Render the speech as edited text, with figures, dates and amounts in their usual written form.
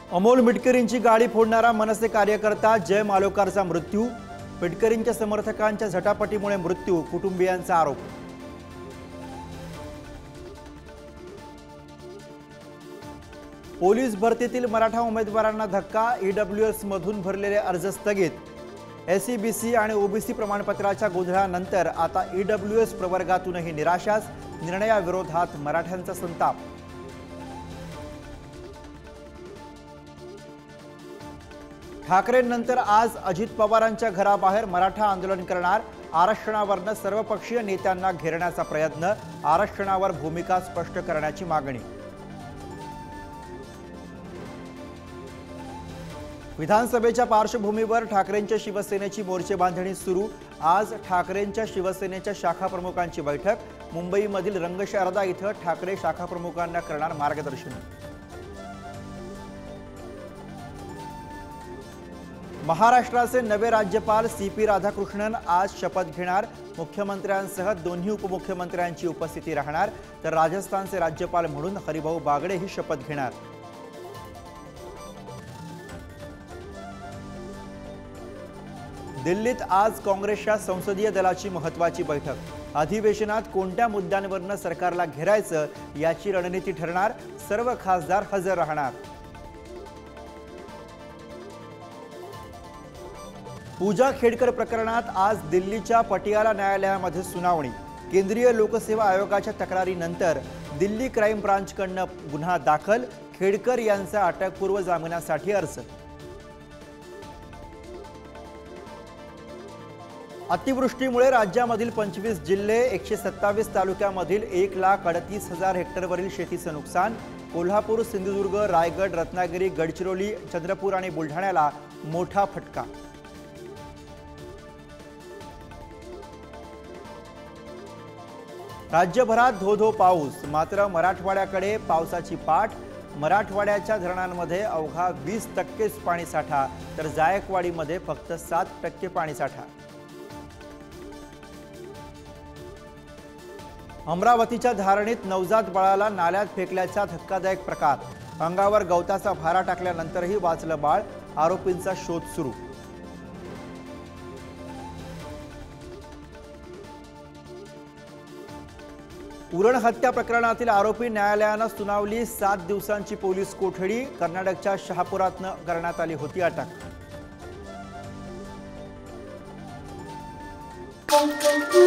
अमोल मिटकरींची गाडी फोडणारा मनसे कार्यकर्ता जय मालोकारचा मृत्यू। मिटकरींच्या समर्थकांच्या झटापटीमुळे मृत्यू, कुटुंबियांचा आरोप। पोलीस भरतीतील मराठा उमेदवारांना धक्का, ईडब्ल्यूएस मधून भरलेले अर्ज स्थगित। एसईबीसी आणि ओबीसी प्रमाणपत्राच्या गोंधळानंतर आता ईडब्ल्यूएस प्रवर्गातूनही निराशाच, निर्णयाविरोधात मराठ्यांचा संताप। ठाकरेंनंतर आज अजित पवारांच्या घराबाहेर मराठा आंदोलन करणार, आरक्षणावरनं सर्वपक्षीय नेत्यांना घेरण्याचा प्रयत्न, आरक्षणावर भूमिका स्पष्ट करण्याची मागणी। विधानसभेच्या पार्श्वभूमीवर ठाकरेंच्या शिवसेनेची मोर्चे बांधणी सुरू। आज ठाकरेंच्या शिवसेनेच्या शाखा प्रमुखांची बैठक, मुंबईमधील रंगशारदा इथं ठाकरे शाखा प्रमुखांना करणार मार्गदर्शन। महाराष्ट्राचे नवे राज्यपाल सीपी राधाकृष्णन आज शपथ घेणार, मुख्यमंत्र्यांसह दोन्ही उपमुख्यमंत्र्यांची उपस्थिती राहणार, तर राजस्थानचे राज्यपाल म्हणून हरिभाऊ बागडे ही शपथ घेणार। दिल्लीत आज काँग्रेसच्या संसदीय दलाची महत्त्वाची बैठक, अधिवेशनात कोणत्या मुद्द्यांवरनं सरकारला घेरायचं याची रणनीती ठरणार, सर्व खासदार हजर राहणार। पूजा खेडकर प्रकरणात आज दिल्लीच्या पटियाला न्यायालयामध्ये सुनावणी। केंद्रीय लोकसेवा आयोगाच्या तक्रारीनंतर दिल्ली क्राईम ब्रांचकडून गुन्हा दाखल, खेडकर यांचा अटकपूर्व जामिनासाठी अर्ज। अतिवृष्टीमुळे राज्यामधील 25 जिल्हे 127 तालुक्यामधील 1,38,000 हेक्टरवरील शेतीचं नुकसान। कोल्हापूर, सिंधुदुर्ग, रायगड, रत्नागिरी, गडचिरोली, चंद्रपूर आणि बुलढाण्याला मोठा फटका। राज्यभरात धो-धो पाऊस, मात्र मराठवाड्याकडे पावसाची पाठ। मराठवाड्याच्या धरणांमध्ये अवघा 20% पाणीसाठा, तर जायकवाडीमध्ये फक्त 7% पाणीसाठा। अमरावतीच्या धारणीत नवजात बाळाला नाल्यात फेकल्याचा धक्कादायक प्रकार, अंगावर गवताचा भारा टाकल्यानंतरही वाचलं बाळ, आरोपींचा शोध सुरू। उरण हत्या प्रकरणातील आरोपी न्यायालयानं सुनावली 7 दिवसांची पोलीस कोठडी, कर्नाटकच्या शहापुरातनं करण्यात आली होती अटक।